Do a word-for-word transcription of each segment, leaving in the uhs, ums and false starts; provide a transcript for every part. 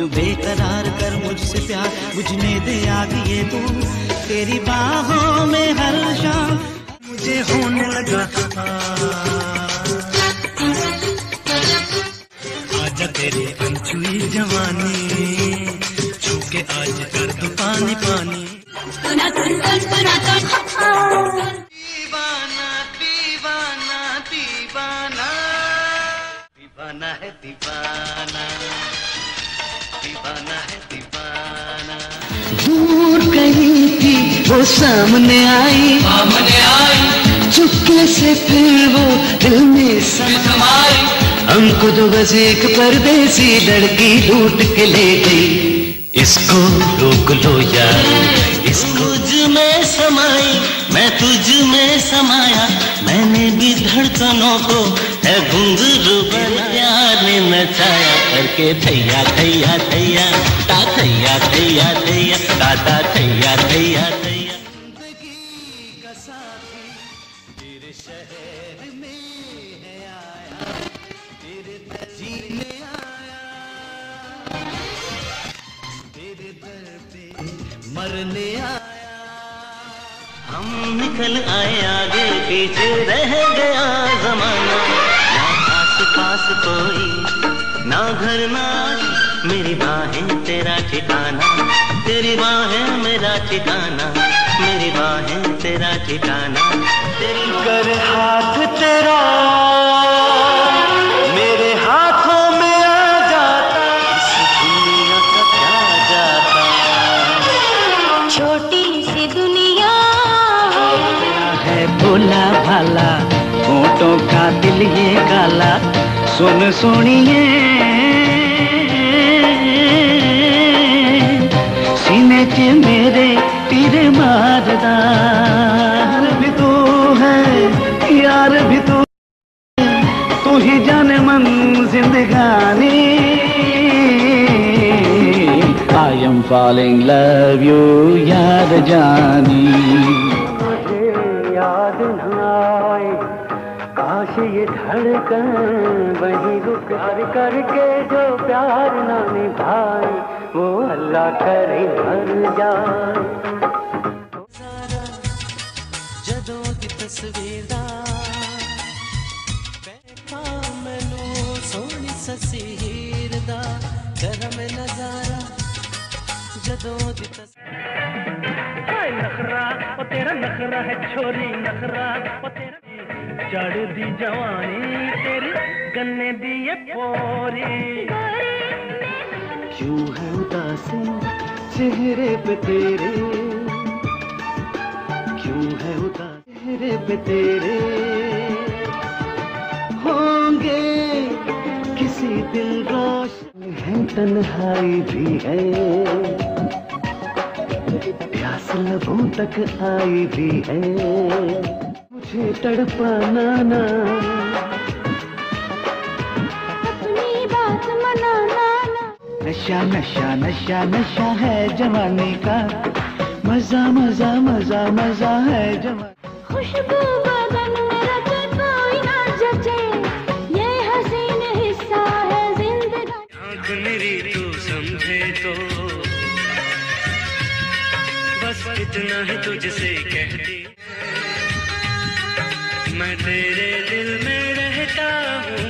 बेकरार कर मुझसे प्यार, बुझने दे आग ये तू, तेरी बाहों में हर शाम मुझे होने लगा। आजा तेरी अनछुई जवानी, छू के आज कर दो पानी पानी। दीवाना दीवाना दीवाना दीवाना है दीवाना, दीवाना है दीवाना। दूर कहीं थी वो सामने आई, सामने आई, चुपके से फिर वो दिल में समाई। हमको तो बस एक परदेसी लड़की लूट के ले गई, इसको रोक लो यार, इसको तुझ में समाई, मैं तुझ में समाया, मैंने भी धड़कनों को है घुंघरू प्यार ने नचाया करके थैया थैया थैया ता थैया थैया थैया दादा थैया थैया थैया। जिंदगी का साथी तेरे शहर में है आया, तेरे जीने आया, तेरे दर पे मरने आया। हम निकल आए आगे पीछे रह गया जमाना, ना आस पास कोई ना घर ना, मेरी बाहें तेरा ठिकाना, तेरी बाहें मेरा ठिकाना, मेरी बाहें तेरा ठिकाना। तेरी कर हाथ तेरा मेरे हाथों में आ जाता, इस दुनिया का क्या जाता। छोटी सी दुनिया है भोला भाला, होठों का दिल ये काला, सुन सुनिए सीने के मेरे तीर मारदा। भी तू है यार भी तू, तू ही जाने मन जिंदगानी। I am falling love you यार जानी। मुझे याद न आए काश ये धड़कन वहीं रुक कर करके जो प्यार ना निभाए, वो अल्लाह करे मर जाए। जदों दी तस्वीर दा बैठा मैनू सोहनी ससी हीर दा, गरम नजारा जदों दी तस्वीर। नखरा ओ तेरा नखरा है छोरी, नखरा ओ तेरा जड़ दी जवानी तेरी गन्ने दी ये पोरी। क्यों है उदासी चेहरे पे तेरे, क्यों है उदासी चेहरे पे तेरे, होंगे किसी दिन रोशन है तन्हाई भी है, प्यास लबों तक आई भी है, मुझे तड़पाना ना, अपनी बात मनाना ना। नशा नशा नशा नशा है जवानी का, मजा मजा मजा मजा है जवानी। खुशबू बदन में रचे कोई ना जचे, ये हसीन हिस्सा है जिंदगानी। आँख मेरी तू समझे तो बस इतना ही तुझसे कहती, मैं तेरे दिल में रहता हूँ।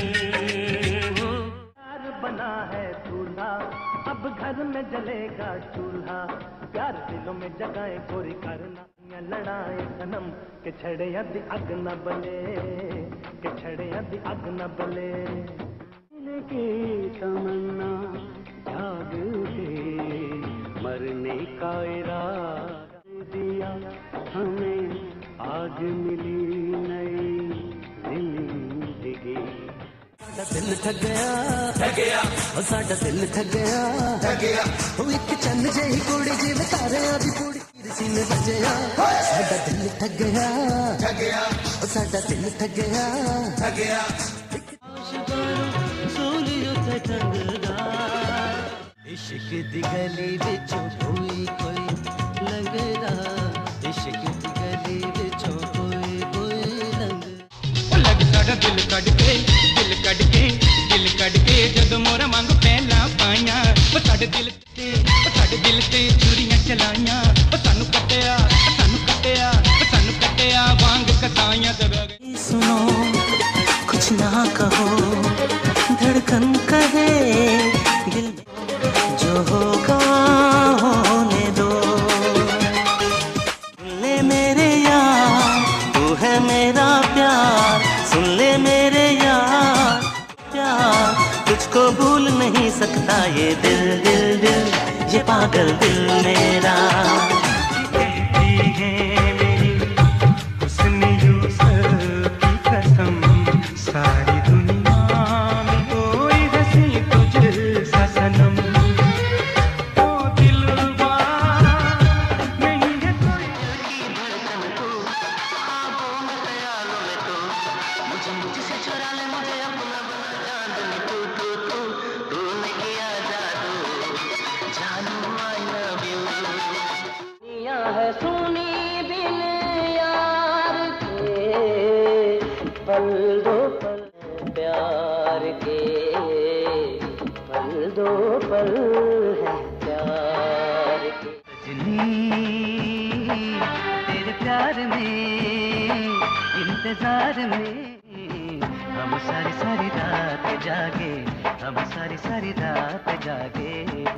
प्यार बना है दूल्हा, अब घर में जलेगा चूल्हा, प्यार दिलों में जगाए गोरी करना, लड़ाए सनम के छड़े यदि अग न बले, के छड़े यदि अग न बले। दिल की तमन्ना जाग के मरने का इरादा दिया हमें, आज मिली नई जिंदगी। साडा दिल ठग गया ठग गया, ओ साडा दिल ठग गया ठग गया, ओ एक चन्न जेही कुड़ी जिवें तारियां दी पूड़ी सीने बजया, साडा दिल ठग गया ठग गया, ओ साडा दिल ठग गया ठग गया। सोलियो ते टंगदा इश्क दी गली विचों कोई कोई लंघदा, इश्क दी गली विचों कोई कोई लंघ। ओ लग साडा दिल कट के दिल कट के दिल कट के, जदों मोरा मंग पहला पाइयां साडे दिल ते साडे दिल ते चूड़ियां चलाइयां सानू कट्टिया सानू कट्टिया सानू कट्टिया वांग कसाइयां ते सुनो कुछ ना कहो धड़कन कहे दिल जो होगा होने दो ले मेरे यार तू है मेरा प्यार सुन ले मेरे यार प्यार तुझको भूल नहीं सकता ये दिल दिल दिल ये पागल दिल मेरा सारी दुनिया में कोई हंसी तुझे सा सनम ओ दिलवा नहीं है कोई धड़कन को आंखों में ख्यालों में तो मुझे मुझसे चुरा ले मुझे अपना बना चांदनी तू तू तू तूने किया जादू जानू आई लव यू दुनिया है सुनी बिन यार के पल दो पल प्यार के पल दो पल है प्यार के सजनी तेरे प्यार में इंतजार में हम सारी सारी रात जागे हम सारी सारी रात जागे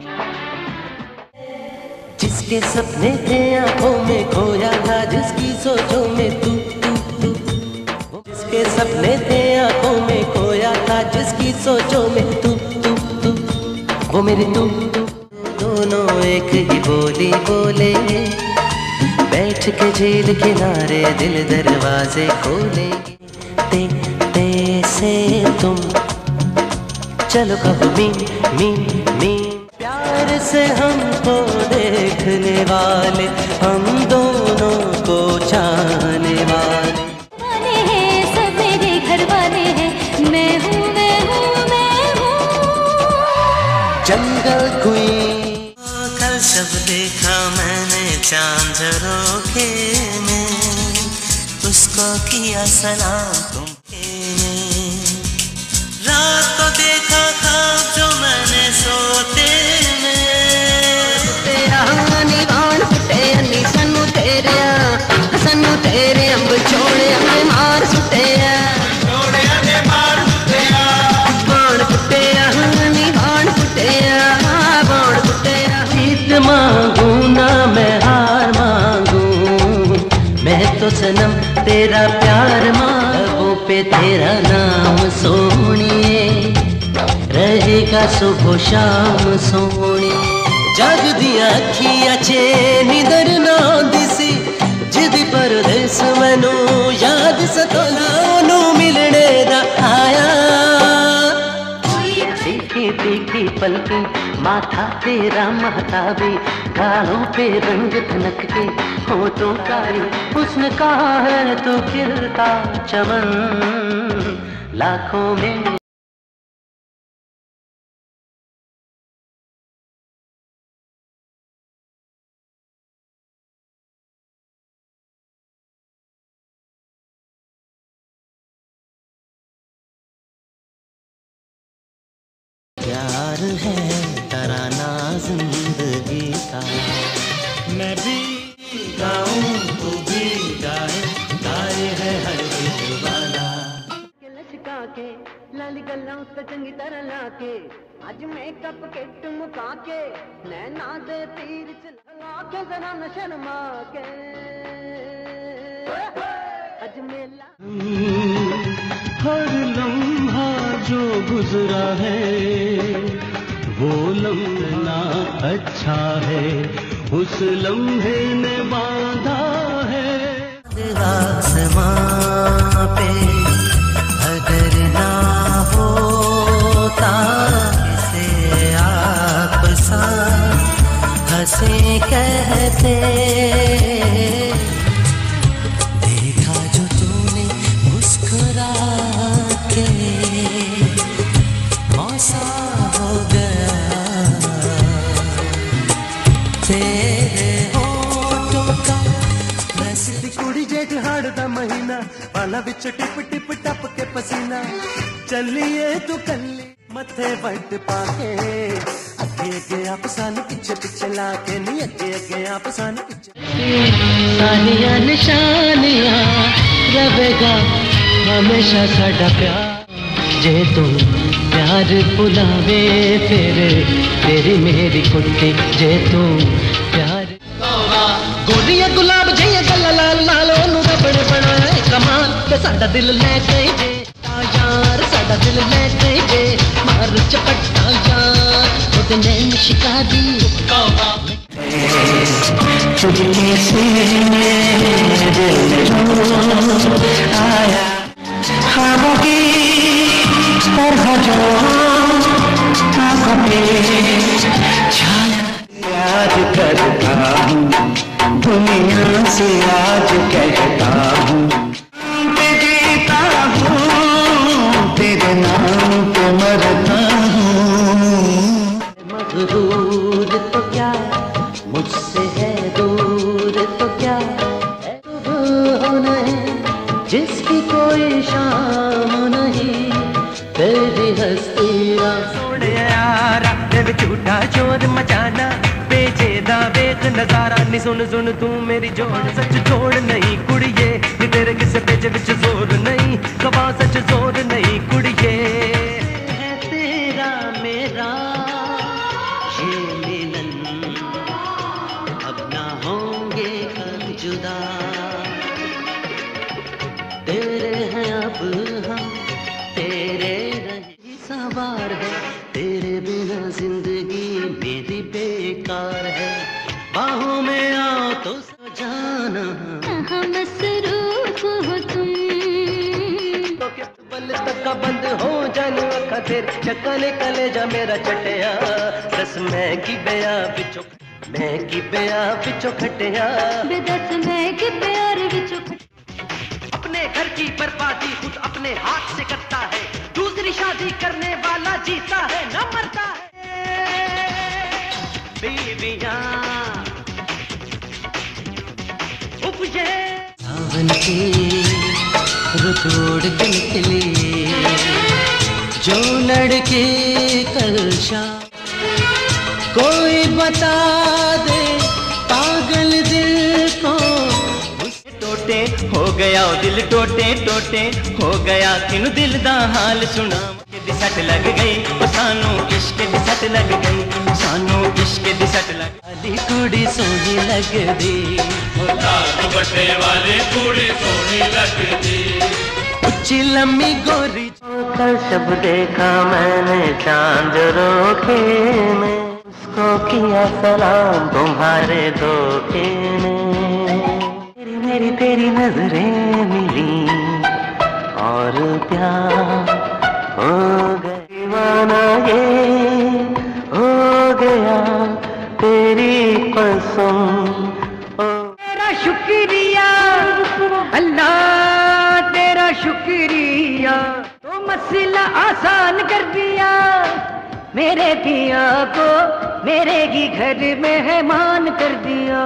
जिसके सपने थे आंखों में खोया था जिसकी सोचों में तू तू तू जिसके सपने थे आंखों में खोया था जिसकी सोचों में तू तू तू वो मेरी तू दोनों एक ही बोली बोलेंगे बैठ के झील किनारे दिल दरवाजे खोलेंगे ते ते से तुम चलो कब मीन मीन मीन प्यार से हमको देखने वाले हम दोनों को चाहने वाले सब मेरे घर वाले हैं मैं हूँ मैं हूँ मैं हूँ जंगल कोई कल सब देखा मैंने चांद रोके में उसको किया सलाम तुम रात को देखा ख्वाब जो मैंने सोते में निवान फुटे अली सनू तेरे सनू तेरे अंब छोड़े हमें मार सुटे छोड़े हमें मार सुटे बाण फुटे निवान फुटे बाण फुटे जीत मांगू ना मैं हार मांगू मैं तो सनम तेरा प्यार मांगू पे तेरा नाम सोनिए रहेगा सुबह शाम सोनी जग दिया अखियां चे निदर ना दिसी जिदी परदेस मैनू याद सताना नू मिलने दा आया देखी देखी पलकी माथा तेरा महताबी गालों पे रंग धनक के होठों का उसने कहा है तो खिलता चमन लाखों में प्यार है तराना जिंदगी का मैं भी गाऊं तू भी गाए गाए है हर दिल वाला लचका के लाली गल्ला उस चंगी तरह लाके आज मेकअप किट मुका के नैना दे तीर चला के जरा न शर्मा के आज मेला हर लम्हा जो गुजरा है वो लम्हा अच्छा है उस लम्हे ने बांधा है आसमां पे अगर ना होता किसे आप सा हंसे कहते देखा जो तूने मुस्कुरा के मौसा हो गया तेरे होठों का वैसी कुड़ी जेठ हाड़ दा महीना पाला विच टिप टिप टप के पसीना चलिए तू कल्ली मथे वट पाके अगे अगे आप सान पिछे पिछे लाके नी अगे अगे आप सान पिछे सानिया निशानियां रहेगा हमेशा साडा प्यार जे तू प्यार भुलावे फिर तेरी मेरी कुट्टी जे तू प्यार गोलियां गुलाब जइया गल्ला लाल लाल ओनू रबड़ बनाए कमाल ते साडा दिल ले गई जे यार साडा दिल ले गई जे मार चपट्टा यार ओदे नैन शिकारी चुपके से मेरे दिल आया ख्वाबों की तरह जो आँखों पे छाया याद करता हूँ दुनिया से आज कहता हूँ जीता हूँ तेरे नाम पे मरता हूँ मजबूर तो क्या मुझसे है दूर तो क्या जिसकी कोई शाम नहीं तेरी हस्तियाँ सोने यारा दिल झूठा शोर मचाना बेचेदा वेख नजारा नी सुन सुन तू मेरी जोड़ सच जोड़ नहीं कुड़िए नी तेरे किसे पेज विच जोर नहीं कबा सच जोर नहीं कुड़िए है तेरा मेरा ये मिलन अब ना होंगे कब जुदा तेरे हैं अब हम तेरे रहे सवार है तेरे बिना जिंदगी मेरी बेकार है बाहों में आओ तो सजाना कहाँ मसरूफ हो तुम तो क्या बल तक का बंद हो जाने अखा तेरे चक्का निकले जा मेरा चटिया दस मैं की बया बिचो मैं की बया बिचो खटिया बेदस मैं कि प्यार विचो अपने घर की बर्बादी खुद अपने हाथ से करता है दूसरी शादी करने वाला जीता है न मरता है बीवियां उपजे सावन की रुत उड़ के निकली जो लड़के कल शाम कोई बता दे पागल दिल को टोटे हो गया ओ दिल टोटे टोटे हो गया किनु दिल दा हाल सुना के सट लग गई ओ सानू इश्क दी सट लग गई सानू इश्क दी सट लग अली कुड़ी सोहनी लगदी दुपट्टे वाली कुड़ी सोहनी लगदी उच्ची लम्मी गोरी कल सब देखा मैंने चांद रोके में उसको किया सलाम तुम्हारे धोखे में मेरी तेरी नजरें मिली और प्यार हो गया दीवाना ये हो गया तेरी कसम तेरा शुक्रिया अल्लाह तेरा शुक्रिया तो मसला आसान कर दिया मेरे पिया को मेरे ही घर मेहमान कर दिया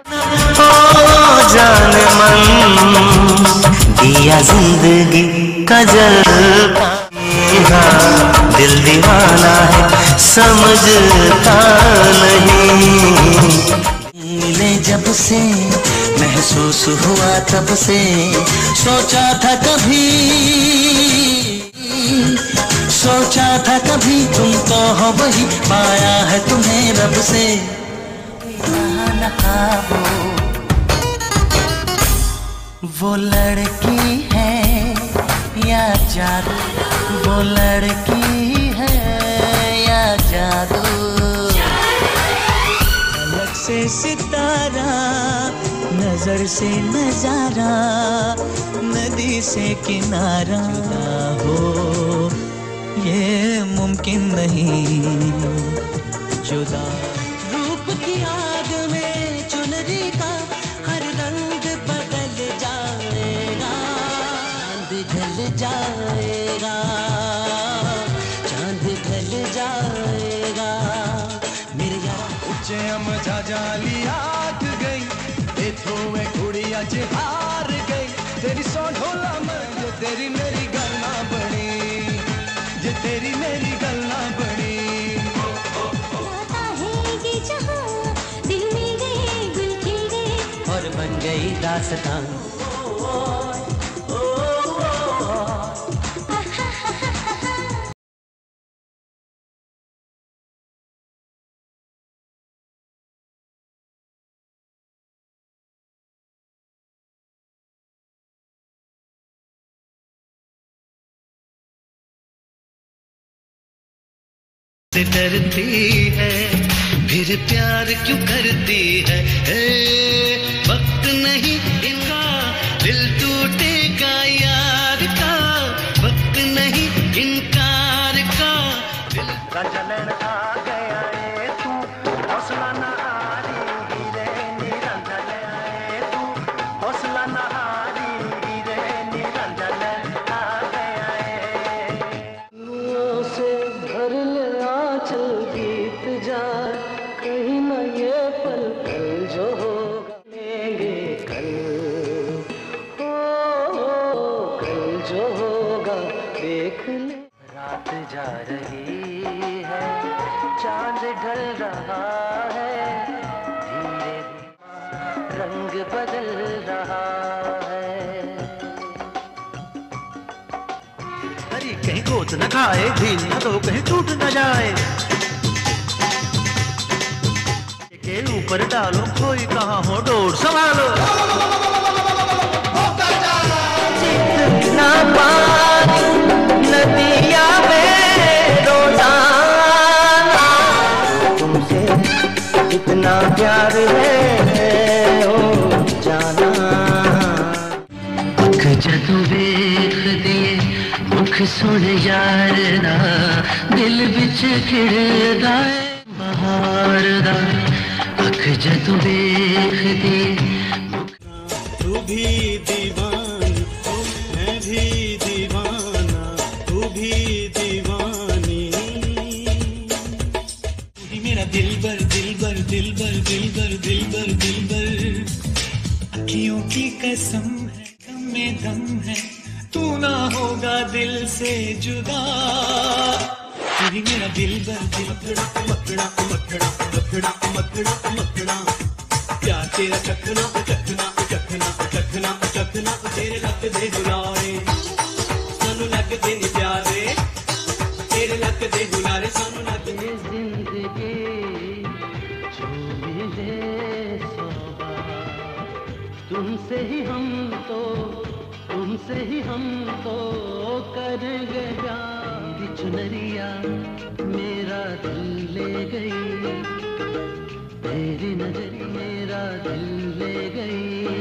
ओ जान मन दिया जिंदगी का जलवा दिल दीवाना है समझता नहीं मिले जब से महसूस हुआ तब से सोचा था कभी सोचा था कभी तुम तो हो वही पाया है तुम्हें रब से वो वो लड़की है या जादू वो लड़की है या जादू अलग से सितारा नजर से नजारा नदी से किनारा हो ये मुमकिन नहीं जुदा रूप की आग में चुनरी का हर रंग बदल जाएगा चांद ढल जाएगा चांद ढल जाएगा मेरे यार उच्चे हम जाली आठ गई इथों में कुड़ी अज हार गई तेरी सौ ढोला मन जो तेरी मेरी गल ना बनी जे तेरी मेरी गल ना बनी जाता है जहाँ दिल मिल गए गुल खिल गए और बन गई दास्तां। से डरती है फिर प्यार क्यों करती है, ए, वक्त नहीं इनका दिल टूटेगा यार का, वक्त नहीं इनकार का दिल। रंजन आ गया ये तू हौसला न हारी हीरे निरंजन आए तू हौसला न हारी हीरे निरंजन आ गया ये से भर ले आंचल बीत जाए कहीं न ये पल कल जो होगा लेंगे कल, हो, हो कल जो होगा देख ले। रात जा रही है चांद ढल रहा है धीरे धीरे रंग बदल रहा है। अरे कहीं गोद न खाए ढील न तो कहीं टूट न जाए, के ऊपर डालो कोई कहाँ हो डोर संभालो। जितना पानी नदिया में रोजाना तुमसे जितना प्यार है ओ जाना। अख जदू वेख दिए मुख सुन यार दा दिल विच खिड़दा है बहार दा। अख जदू वेख दिए तू भी दीवानी मैं भी दीवाना तू भी दीवानी, तू ही मेरा दिलबर दिलबर दिलबर दिलबर दिलबर दिलबर। अखियों की कसम है गम में दम है तू ना होगा दिल से जुदा, तू ही मेरा दिलबर दिलबर मकड़ा मकड़ा मकड़ा मकड़ा मकड़ा प्यार तेरा चखना चखना चखना चखना चखना तेरे लक दे बुलारे सानू लग दे नी प्यारे तेरे लक दे बुलारे सानू लग दे। जिंदगी जो मिले सोबा तुमसे ही हम तो तुमसे ही हम तो करेंगे प्यार। चुनरिया मेरा दिल ले गई तेरी नजर मेरा दिल ले गई।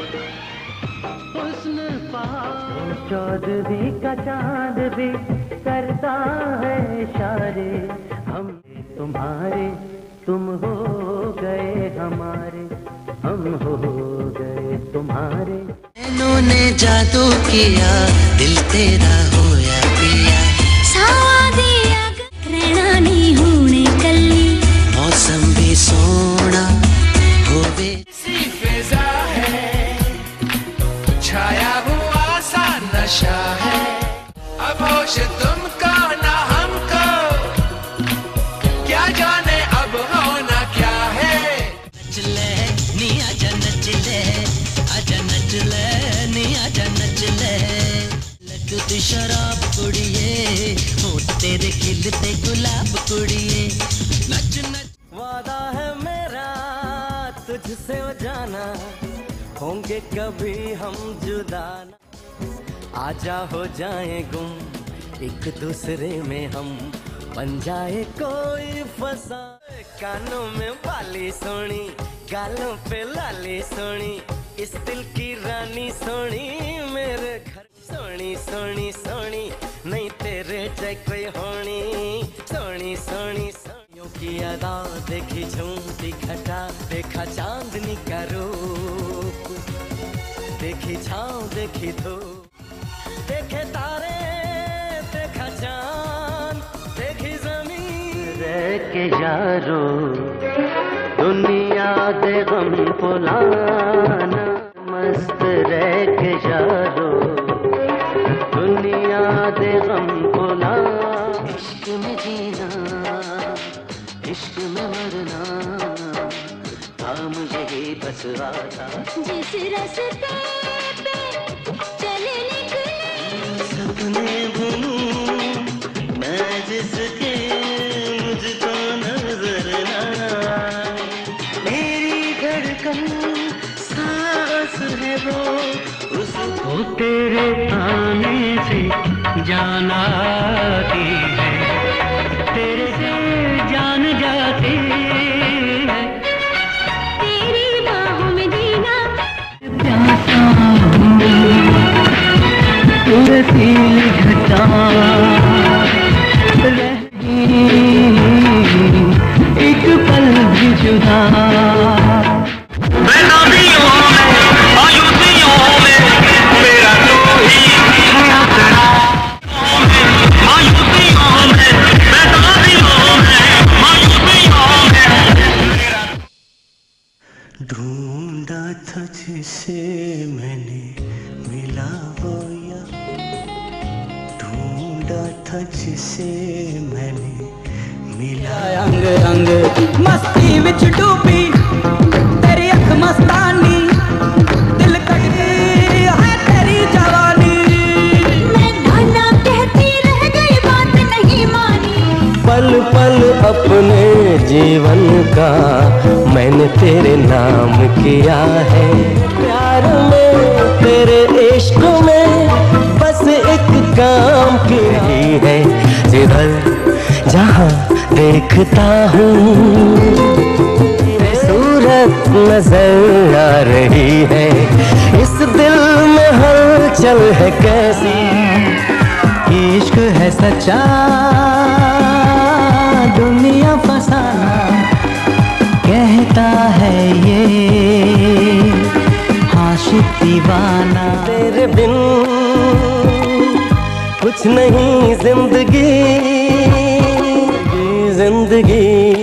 हुस्न पहाड़ चौदहवीं का चांद भी करता है इशारे, हम तुम्हारे तुम हो गए हमारे हम हो गए तुम्हारे। इन्होंने जादू किया दिल तेरा होया पिया सादिया रहना नहीं होने कल्ली मौसम भी सोना होवे। सी फिजा है छाया हुआ सा नशा है अब होश तुमको ना हमको क्या जाने अब होना क्या है। नचले नी आजा नचले आजा नचले नी आजा नचले लटती शराब कुड़िए हो तेरे खिलते गुलाब कुड़िए नच नच। वादा है मेरा तुझसे हो जाना होंगे कभी हम जुदा ना, आजा हो जाए गुम एक दूसरे में हम बन जाए कोई फसा। कानों में बाली सोनी गालों पे लाली सोनी इस दिल की रानी सोनी मेरे घर सोनी सोनी सोनी नहीं तेरे जय कोई होनी सोनी सोनी सोनियों की अदा देखी झूमती घटा देखा चांदनी का रूप देखी छाँव देखी धूप देखे तारे देखा चांद देखी जमीन रह के यारो दुनिया दे गम फुलाना मस्त रह के यारो दुनिया दे गम फुलाना। इश्क में जीना इश्क इश्क में मरना था मुझे ही बस आता। जिस रास्ते पे चले निकले सपने बुनूं मैं जिसके मुझको नजर ना आए। मेरी धड़कन सांस है वो उसको तेरे आने से जान आती है, तेरे से जान जाती है। तेरी बाहों में जीना प्यासा हूँ रसील घटा रही एक पल भी जुदा। ढूंढा था जिसे मैंने मिला वो या, ढूंढा था जिसे मैंने मिला। अंग अंग मस्ती विच डूबी तेरी अख मस्तानी, दिल कटदी है तेरी जवानी। मैं नाना कहती रह गई बात नहीं मानी। पल पल अपने जीवन का मैंने तेरे नाम किया है। प्यार में तेरे इश्क में बस एक काम की ही है। जिधर जहाँ देखता हूँ तेरी सूरत नजर आ रही है। इस दिल में हलचल है कैसी, इश्क है सच्चा दुनिया फसाना कहता है ये आशिक दीवाना। तेरे बिन कुछ नहीं जिंदगी, जिंदगी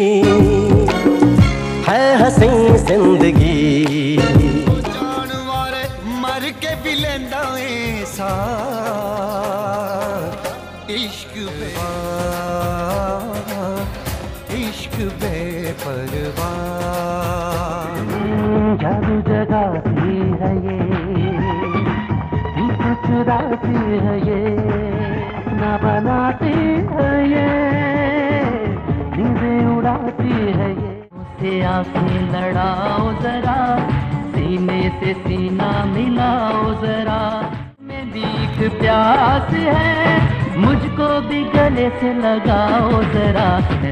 है हसी जिंदगी। जान वाले मर के भी लेंदा ए साथ इश्क बे इश्क बेपरवाह। जादू जगाती है ये, इनको चुराती है ये, ना बनाती है ये, नींदें उड़ाती है ये। उसे आंखें लड़ाओ जरा, सीने से सीना मिलाओ जरा। में भीख प्यास है, मुझको भी गले से लगाओ जरा।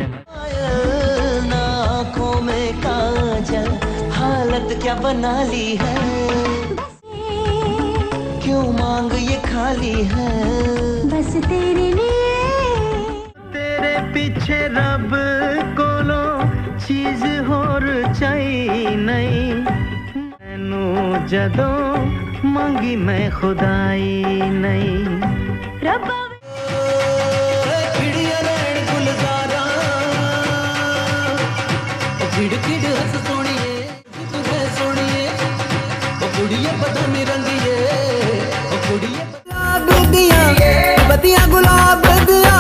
आँखों में काजल हालत क्या बना ली है, क्यों मांग ये खाली है। बस तेरे लिए तेरे पीछे रब कोलो चीज होर चाहिए नहीं। मैनू जदों मांगी मैं खुदाई नहीं। रब खिड़ खिड़ हंस सोनिए तू है सोनिए, ओ कुड़िए बदामी रंगिए, ओ कुड़िए गुलाब दिया बतिया गुलाब दिया,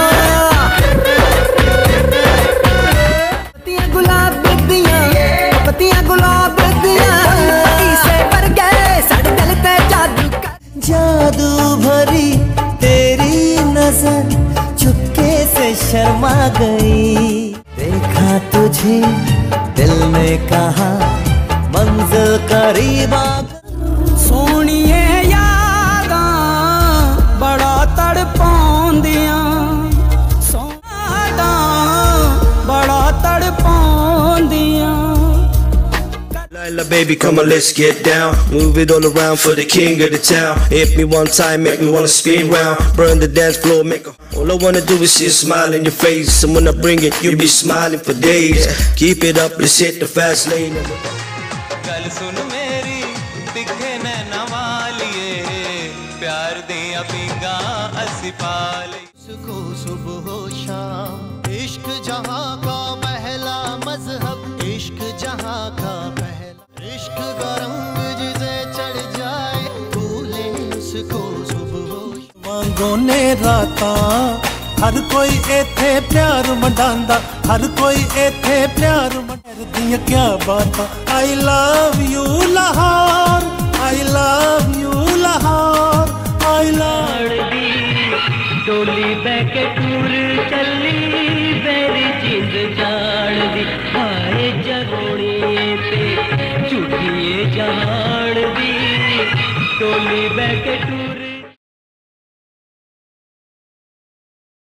बतिया गुलाब दिया, बतिया गुलाब दिया। से भर गए साढ़े दिल पे जादू का, जादू भरी तेरी नजर चुपके से शर्मा गई। देखा तुझे दिल ने कहा मंजिल करीब आ गई। सोनिए यादां बड़ा तड़पाउंदियां, सोनिया बड़ा तड़पाउंदियां। Lila, baby, come on, let's get down. Move it all around for the king of the town. Hit me one time, make me wanna spin round. Burn the dance floor, make a. All I wanna do is see a smile in your face. And when I bring it, you'll be smiling for days. Keep it up, let's hit the fast lane. गल सुन मेरी दिखे नैना वालिए, प्यार दिया पिंगा असी पाले। इसको सुबह हो शाम इश्क जहाँ का पहला मजहब, इश्क जहाँ का पहला, इश्क का रंग जिसे चढ़ जाए भूले उसको सुबह हो। मांगो ने राता हर कोई इथे प्यार मंडांदा, हर कोई इथे प्यार मंडांदा। क्या बात, I love you Lahore, I love you Lahore, I love डोली बैके टूर चली बेरी जिंद जान दी, हाय जरोड़िए पे झूठिए जहान दी, डोली बैके टूर